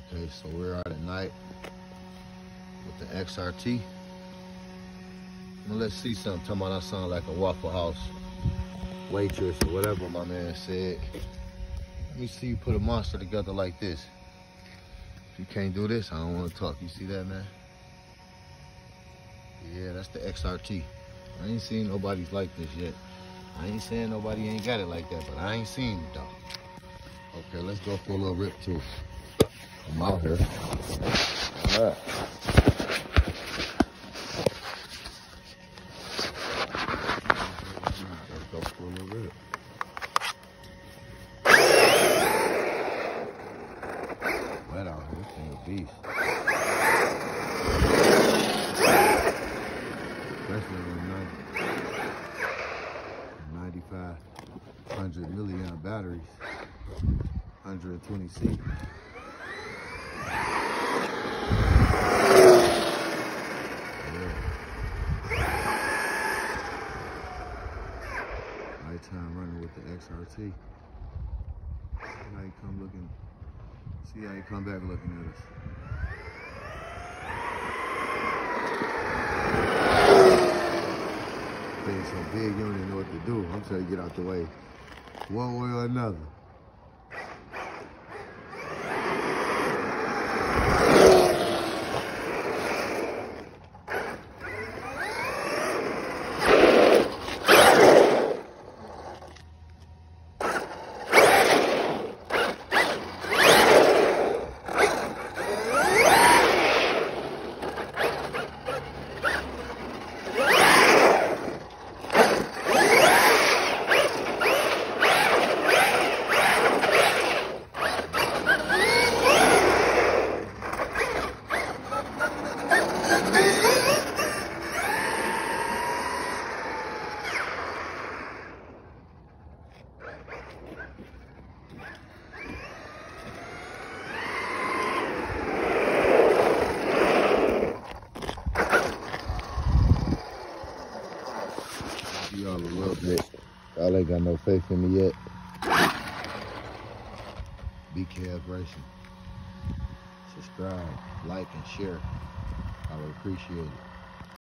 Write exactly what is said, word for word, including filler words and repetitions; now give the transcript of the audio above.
Okay, so we're out at night with the X R T. Now let's see something. Talking about I sound like a Waffle House waitress or whatever my man said. Let me see you put a monster together like this. If you can't do this, I don't want to talk. You see that, man? Yeah, that's the X R T. I ain't seen nobody's like this yet. I ain't saying nobody ain't got it like that, but I ain't seen it though. Okay, let's go for a little rip too. I'm out here. All right. Let's go for a little rip. Wet out here, this thing a beast. Especially with ninety-five hundred milliamp batteries, one hundred twenty C. Nighttime running with the X R T. See how he come looking. See how he come back looking at us. Being so big, you don't even know what to do. I'm trying to get out the way, one way or another. Y'all a little bit. Y'all ain't got no faith in me yet. B K F Racing. Subscribe, like, and share. I would appreciate it.